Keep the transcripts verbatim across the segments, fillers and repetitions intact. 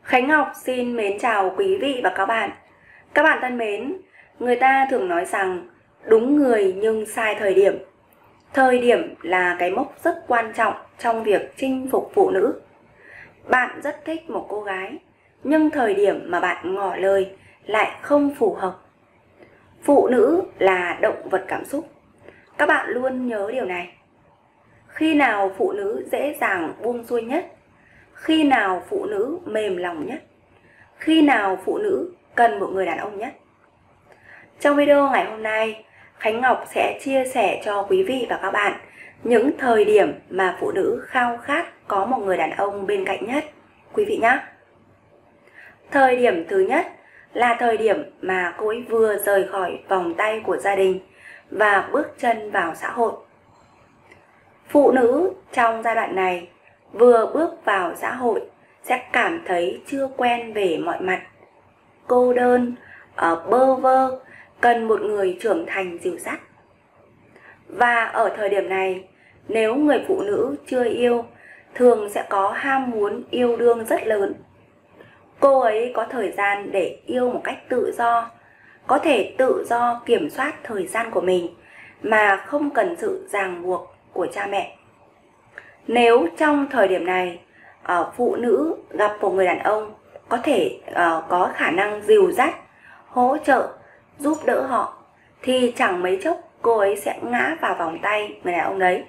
Khánh Ngọc xin mến chào quý vị và các bạn. Các bạn thân mến, người ta thường nói rằng đúng người nhưng sai thời điểm. Thời điểm là cái mốc rất quan trọng trong việc chinh phục phụ nữ. Bạn rất thích một cô gái, nhưng thời điểm mà bạn ngỏ lời lại không phù hợp. Phụ nữ là động vật cảm xúc. Các bạn luôn nhớ điều này. Khi nào phụ nữ dễ dàng buông xuôi nhất? Khi nào phụ nữ mềm lòng nhất? Khi nào phụ nữ cần một người đàn ông nhất? Trong video ngày hôm nay, Khánh Ngọc sẽ chia sẻ cho quý vị và các bạn những thời điểm mà phụ nữ khao khát có một người đàn ông bên cạnh nhất, quý vị nhé. Thời điểm thứ nhất là thời điểm mà cô ấy vừa rời khỏi vòng tay của gia đình và bước chân vào xã hội. Phụ nữ trong giai đoạn này vừa bước vào xã hội sẽ cảm thấy chưa quen về mọi mặt, cô đơn, bơ vơ, cần một người trưởng thành dìu dắt. Và ở thời điểm này, nếu người phụ nữ chưa yêu, thường sẽ có ham muốn yêu đương rất lớn. Cô ấy có thời gian để yêu một cách tự do, có thể tự do kiểm soát thời gian của mình mà không cần sự ràng buộc của cha mẹ. Nếu trong thời điểm này, phụ nữ gặp một người đàn ông có thể có khả năng dìu dắt, hỗ trợ, giúp đỡ họ, thì chẳng mấy chốc cô ấy sẽ ngã vào vòng tay người đàn ông đấy.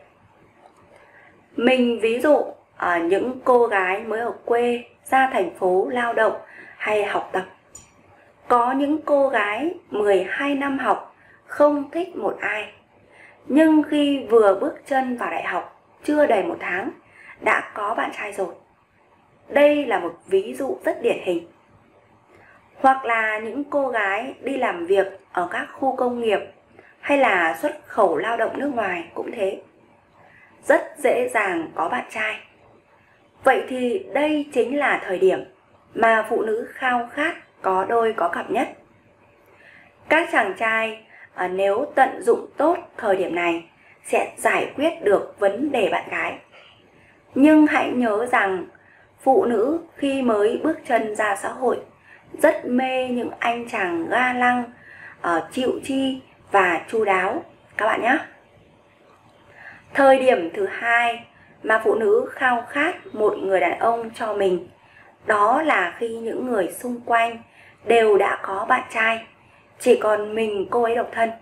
Mình ví dụ những cô gái mới ở quê ra thành phố lao động hay học tập. Có những cô gái mười hai năm học không thích một ai, nhưng khi vừa bước chân vào đại học chưa đầy một tháng đã có bạn trai rồi. Đây là một ví dụ rất điển hình. Hoặc là những cô gái đi làm việc ở các khu công nghiệp hay là xuất khẩu lao động nước ngoài cũng thế. Rất dễ dàng có bạn trai. Vậy thì đây chính là thời điểm mà phụ nữ khao khát có đôi có cặp nhất. Các chàng trai nếu tận dụng tốt thời điểm này sẽ giải quyết được vấn đề bạn gái. Nhưng hãy nhớ rằng phụ nữ khi mới bước chân ra xã hội rất mê những anh chàng ga lăng, chịu chi và chu đáo các bạn nhé. Thời điểm thứ hai mà phụ nữ khao khát một người đàn ông cho mình, đó là khi những người xung quanh đều đã có bạn trai, chỉ còn mình cô ấy độc thân.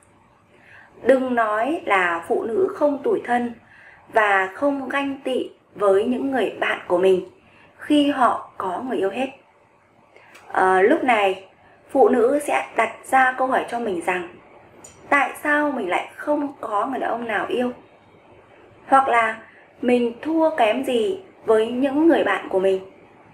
Đừng nói là phụ nữ không tủi thân và không ganh tị với những người bạn của mình khi họ có người yêu hết. À, lúc này phụ nữ sẽ đặt ra câu hỏi cho mình rằng tại sao mình lại không có người đàn ông nào yêu? Hoặc là mình thua kém gì với những người bạn của mình?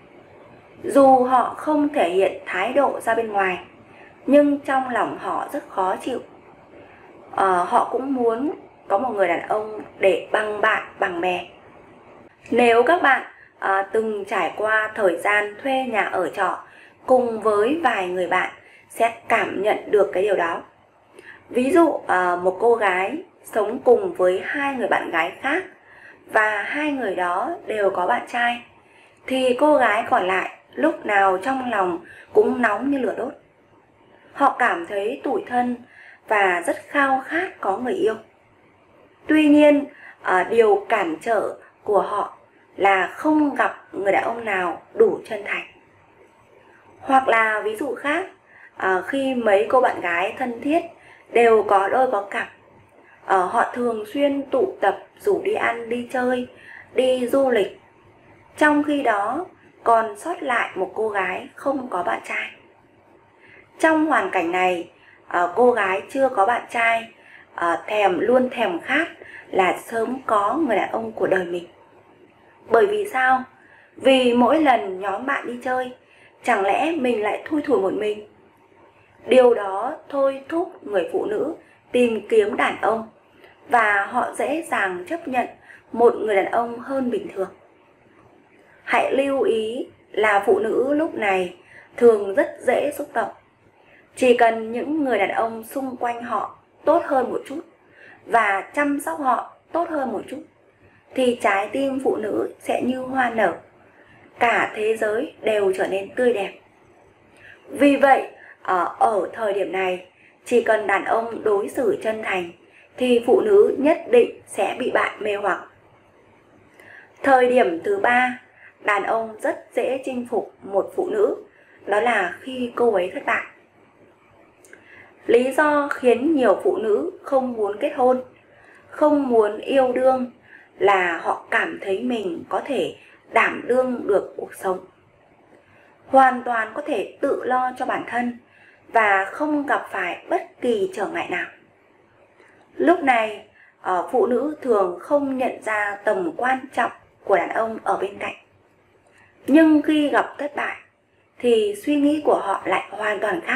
Dù họ không thể hiện thái độ ra bên ngoài, nhưng trong lòng họ rất khó chịu. à, Họ cũng muốn có một người đàn ông để bằng bạn, bằng bè. Nếu các bạn à, từng trải qua thời gian thuê nhà ở trọ cùng với vài người bạn sẽ cảm nhận được cái điều đó. Ví dụ à, một cô gái sống cùng với hai người bạn gái khác và hai người đó đều có bạn trai, thì cô gái còn lại lúc nào trong lòng cũng nóng như lửa đốt. Họ cảm thấy tủi thân và rất khao khát có người yêu. Tuy nhiên, à, điều cản trở của họ là không gặp người đàn ông nào đủ chân thành. Hoặc là ví dụ khác, à, khi mấy cô bạn gái thân thiết đều có đôi có cặp, à, họ thường xuyên tụ tập rủ đi ăn, đi chơi, đi du lịch. Trong khi đó còn sót lại một cô gái không có bạn trai. Trong hoàn cảnh này, à, cô gái chưa có bạn trai à, thèm luôn thèm khát là sớm có người đàn ông của đời mình. Bởi vì sao? Vì mỗi lần nhóm bạn đi chơi, chẳng lẽ mình lại thui thủi một mình? Điều đó thôi thúc người phụ nữ tìm kiếm đàn ông, và họ dễ dàng chấp nhận một người đàn ông hơn bình thường. Hãy lưu ý là phụ nữ lúc này thường rất dễ xúc động. Chỉ cần những người đàn ông xung quanh họ tốt hơn một chút và chăm sóc họ tốt hơn một chút, thì trái tim phụ nữ sẽ như hoa nở. cả thế giới đều trở nên tươi đẹp. Vì vậy, ở, ở thời điểm này, chỉ cần đàn ông đối xử chân thành thì phụ nữ nhất định sẽ bị bạn mê hoặc. Thời điểm thứ ba, đàn ông rất dễ chinh phục một phụ nữ, đó là khi cô ấy thất bại. Lý do khiến nhiều phụ nữ không muốn kết hôn, không muốn yêu đương là họ cảm thấy mình có thể đảm đương được cuộc sống, hoàn toàn có thể tự lo cho bản thân và không gặp phải bất kỳ trở ngại nào. Lúc này, phụ nữ thường không nhận ra tầm quan trọng của đàn ông ở bên cạnh. Nhưng khi gặp thất bại thì suy nghĩ của họ lại hoàn toàn khác.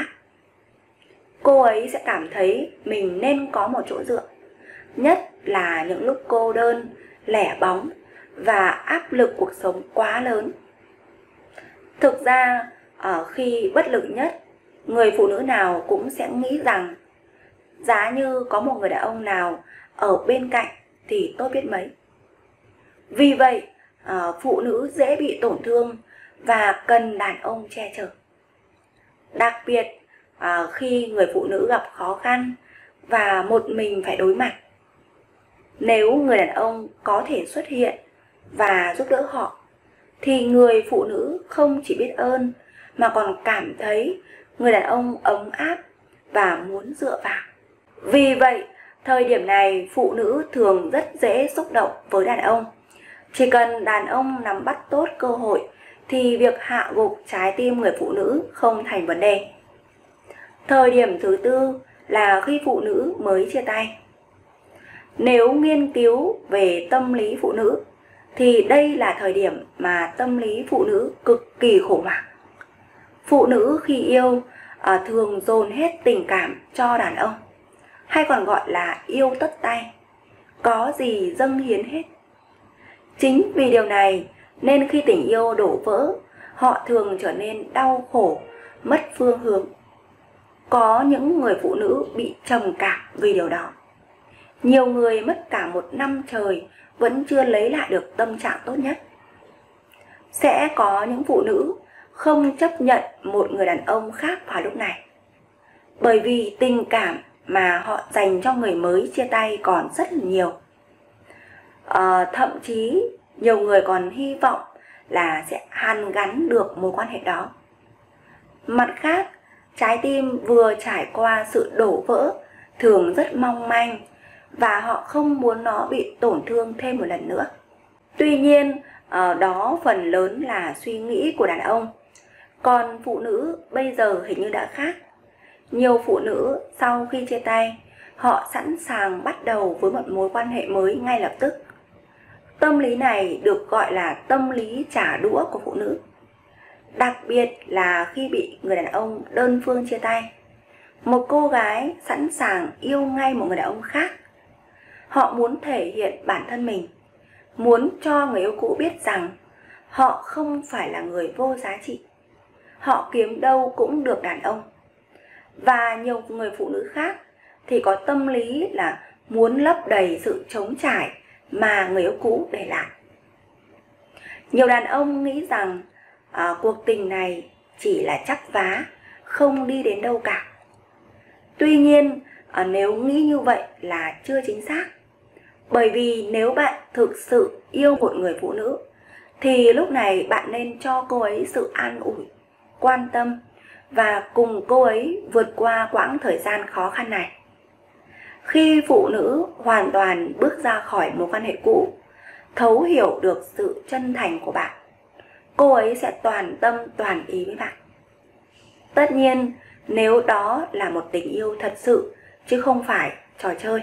Cô ấy sẽ cảm thấy mình nên có một chỗ dựa, nhất là những lúc cô đơn, lẻ bóng và áp lực cuộc sống quá lớn. Thực ra, ở khi bất lực nhất, người phụ nữ nào cũng sẽ nghĩ rằng giá như có một người đàn ông nào ở bên cạnh thì tốt biết mấy. Vì vậy, phụ nữ dễ bị tổn thương và cần đàn ông che chở. Đặc biệt khi người phụ nữ gặp khó khăn và một mình phải đối mặt. Nếu người đàn ông có thể xuất hiện và giúp đỡ họ, thì người phụ nữ không chỉ biết ơn mà còn cảm thấy người đàn ông ấm áp và muốn dựa vào. Vì vậy, thời điểm này phụ nữ thường rất dễ xúc động với đàn ông. Chỉ cần đàn ông nắm bắt tốt cơ hội thì việc hạ gục trái tim người phụ nữ không thành vấn đề. Thời điểm thứ tư là khi phụ nữ mới chia tay. Nếu nghiên cứu về tâm lý phụ nữ thì đây là thời điểm mà tâm lý phụ nữ cực kỳ khủng hoảng. Phụ nữ khi yêu à, thường dồn hết tình cảm cho đàn ông, hay còn gọi là yêu tất tay, có gì dâng hiến hết. Chính vì điều này nên khi tình yêu đổ vỡ, họ thường trở nên đau khổ, mất phương hướng. Có những người phụ nữ bị trầm cảm vì điều đó. Nhiều người mất cả một năm trời vẫn chưa lấy lại được tâm trạng tốt nhất. Sẽ có những phụ nữ không chấp nhận một người đàn ông khác vào lúc này, bởi vì tình cảm mà họ dành cho người mới chia tay còn rất là nhiều. À, thậm chí nhiều người còn hy vọng là sẽ hàn gắn được mối quan hệ đó. Mặt khác, trái tim vừa trải qua sự đổ vỡ thường rất mong manh và họ không muốn nó bị tổn thương thêm một lần nữa. Tuy nhiên, đó phần lớn là suy nghĩ của đàn ông. Còn phụ nữ bây giờ hình như đã khác. Nhiều phụ nữ sau khi chia tay, họ sẵn sàng bắt đầu với một mối quan hệ mới ngay lập tức. Tâm lý này được gọi là tâm lý trả đũa của phụ nữ. Đặc biệt là khi bị người đàn ông đơn phương chia tay, một cô gái sẵn sàng yêu ngay một người đàn ông khác. Họ muốn thể hiện bản thân mình, muốn cho người yêu cũ biết rằng họ không phải là người vô giá trị. Họ kiếm đâu cũng được đàn ông. Và nhiều người phụ nữ khác thì có tâm lý là muốn lấp đầy sự trống trải mà người yêu cũ để lại. Nhiều đàn ông nghĩ rằng à, cuộc tình này chỉ là chắp vá, không đi đến đâu cả. Tuy nhiên, à, nếu nghĩ như vậy là chưa chính xác. Bởi vì nếu bạn thực sự yêu một người phụ nữ thì lúc này bạn nên cho cô ấy sự an ủi, quan tâm và cùng cô ấy vượt qua quãng thời gian khó khăn này. Khi phụ nữ hoàn toàn bước ra khỏi mối quan hệ cũ, thấu hiểu được sự chân thành của bạn, cô ấy sẽ toàn tâm toàn ý với bạn. Tất nhiên, nếu đó là một tình yêu thật sự chứ không phải trò chơi.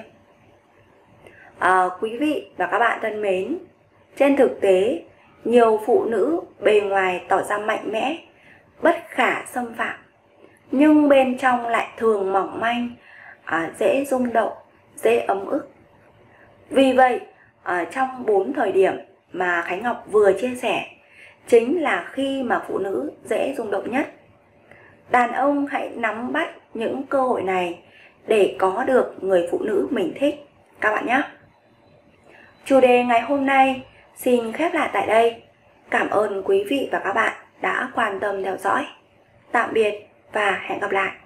À, quý vị và các bạn thân mến, trên thực tế, nhiều phụ nữ bề ngoài tỏ ra mạnh mẽ, bất khả xâm phạm, nhưng bên trong lại thường mỏng manh, à, dễ rung động, dễ ấm ức. Vì vậy, à, trong bốn thời điểm mà Khánh Ngọc vừa chia sẻ, chính là khi mà phụ nữ dễ rung động nhất. Đàn ông hãy nắm bắt những cơ hội này để có được người phụ nữ mình thích các bạn nhé. Chủ đề ngày hôm nay xin khép lại tại đây. Cảm ơn quý vị và các bạn đã quan tâm theo dõi. Tạm biệt và hẹn gặp lại.